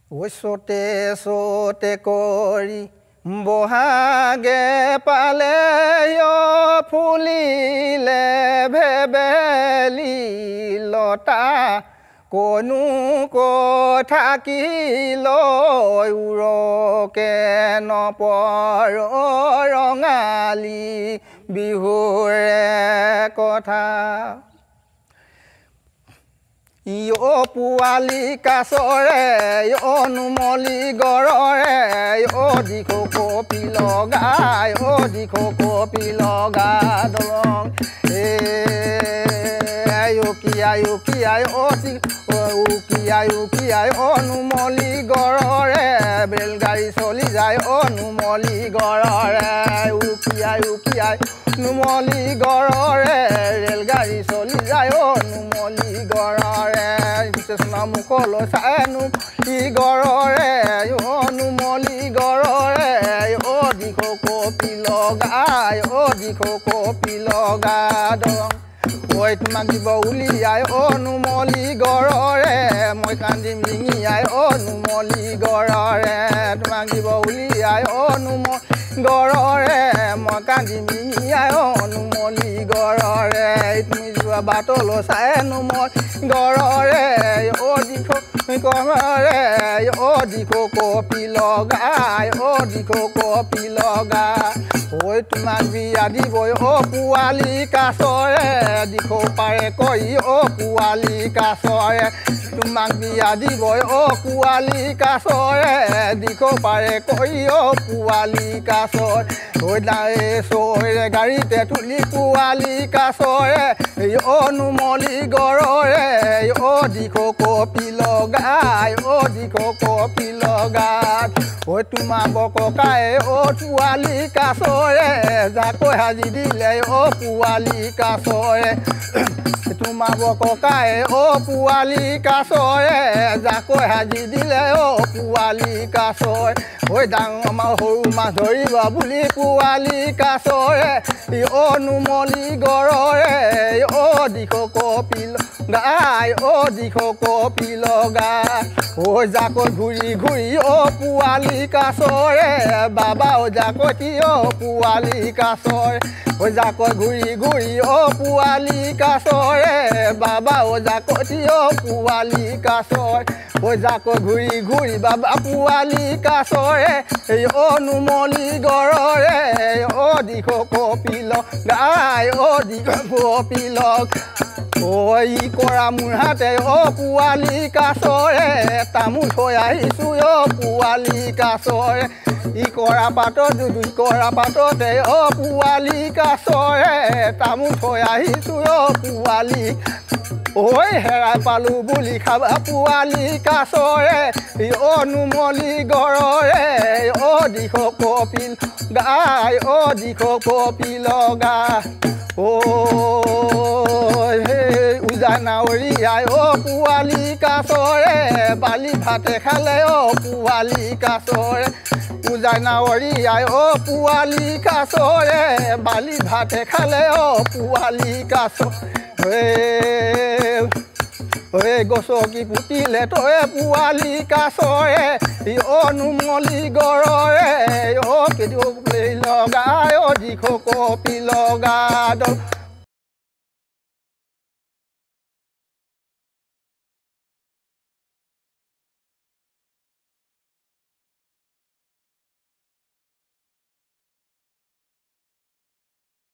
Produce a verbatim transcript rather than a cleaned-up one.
ওচতে চতে কৰি বহাগে পালে ফুলিলে ভেবেলি লতা কনো কথাকিল উৰকে নপৰ ৰঙালী বিহুৰে কথা ইয়ো পোৱালি কাছৰে অনুমলি গড়ৰে অ দিখো কপি লগাই অ দিখো কপি লগা দলং এ উকিয়াই উকিয়াই অ উকিয়াই উকিয়াই অনুমলি গড়ৰে বেলগাড়ী চলি যায় অনুমলি গড়ৰে উকিয়াই উকিয়াই নুমলি গড়ৰে ৰেলগাড়ী চলি যায় অনুমলি গড়ৰে কৃষ্ণ মুখলৈ চাইনো ই গড়ৰে অনুমলি গড়ৰে অ দিখো কপি লগাই অ দিখো কপি লগা দং ঐ তোমাক দিব উলিয়াই অনুমলি গড়ৰে মই কান্দিম লিঙিয়াই অনুমলি গড়ৰে তোমাক দিব উলিয়াই অনুমলি গড়ৰে মই কান্দিম লিঙিয়াই অনুমলি গড়ৰে তুমি যোৱা বাটলৈ চাইনো মই গড়ৰে অ দিখো গড়ৰে অ দিখো কপি লগাই অ দিখো কপি লগা ঐ তোমাক বিয়া দিবই অ পোৱালি কাছৰে দিখো পাৰে কৈ অ পোৱালি কাছৰে তোমাক বিয়া দিবই অ পোৱালি কাছৰে দিখো পাৰে কৈ অ পোৱালি কাছৰ ঐ দায়ে চৰে গাড়ীতে তুলি পোৱালি কাছৰে অনুমলি গড়ৰে অ দিখো কপি লগাই অ দিখো কপি লগাই ঐ তোমাৰ বককাই অ পোৱালি কাছৰে জাকৈ সাজি দিলে অ পোৱালি কাছৰে তোমাৰ বককাই অ পোৱালি কাছৰে জাকৈ সাজি দিলে অ পোৱালি কাছৰে ঐ ডাঙৰ মাছ সৰু মাছ ধৰিব বুলি পোৱালি কাছৰে অনুমলি গড়ৰে অ দিখো কপি লগাই অ দিখো কপি লগা ঐ জাকৈ ঘূৰি ঘূৰি অ পোৱালি কাছৰে বাবা অ জাকতি অ পোৱালি কাছৰে ঐ জাকৈ ঘূৰি ঘূৰি অ পোৱালি কাছৰে বাবা অ জাকতি অ পোৱালি কাছৰ ঐ জাকৈ ঘূৰি ঘূৰি বাবা পোৱালি কাছৰে এই অনুমলি গড়ৰে অ দিখো কপি লগাই অ দিখো কপি লগ ঐ ই কৰা মোৰ হাতে অ পোৱালি কাছৰে তামোল থৈ আহিছোঁ অ পোৱালি কাছৰে ই কৰা পাতত দুই কৰা পাততে অ পোৱালি কাছৰে তামোল থৈ আহিছোঁ অ পোৱালি ঐ হেৰাই পালোঁ বুলি খাবা পোৱালি কাছৰে অনুমলি গড়ৰে অ দিখো কপি গাই অ দিখো কপি লগা ঐ হে উজানাৱৰীয়াই অ পোৱালি কাছৰে বালি ভাতে খালে অ পোৱালি কাছৰে উজানাৱৰীয়াই অ পোৱালি কাছৰে বালি ভাতে খালে অ পোৱালি কাছ হে ঐ গছকি পুতিলে তই পোৱালি কাছৰে অনুমলি গড়ৰে অ কেদিও লগাই অ দিখো কপি লগা